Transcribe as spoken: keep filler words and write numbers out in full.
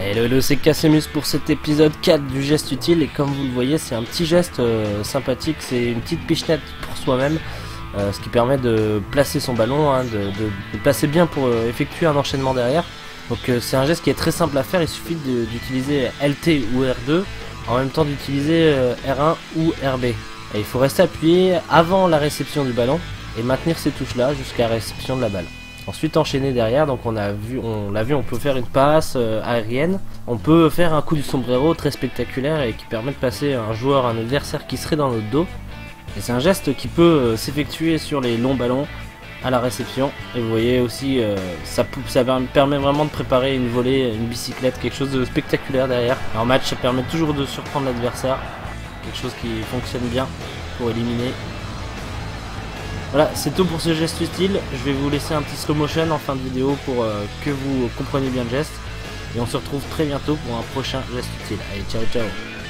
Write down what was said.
Hello, hello, c'est Cassimus pour cet épisode quatre du geste utile. Et comme vous le voyez, c'est un petit geste euh, sympathique, c'est une petite pichenette pour soi-même, euh, ce qui permet de placer son ballon, hein, de, de, de placer bien pour euh, effectuer un enchaînement derrière. Donc euh, c'est un geste qui est très simple à faire, il suffit d'utiliser L T ou R deux, en même temps d'utiliser euh, R un ou R B. Et il faut rester appuyé avant la réception du ballon et maintenir ces touches là jusqu'à la réception de la balle. Ensuite enchaîner derrière, donc on a vu, on l'a vu, on peut faire une passe euh, aérienne, on peut faire un coup du sombrero très spectaculaire et qui permet de passer un joueur, un adversaire qui serait dans notre dos. Et c'est un geste qui peut euh, s'effectuer sur les longs ballons à la réception. Et vous voyez aussi, euh, ça, ça permet vraiment de préparer une volée, une bicyclette, quelque chose de spectaculaire derrière. En match, ça permet toujours de surprendre l'adversaire, quelque chose qui fonctionne bien pour éliminer. Voilà, c'est tout pour ce geste utile. Je vais vous laisser un petit slow motion en fin de vidéo pour euh, que vous compreniez bien le geste. Et on se retrouve très bientôt pour un prochain geste utile. Allez, ciao ciao.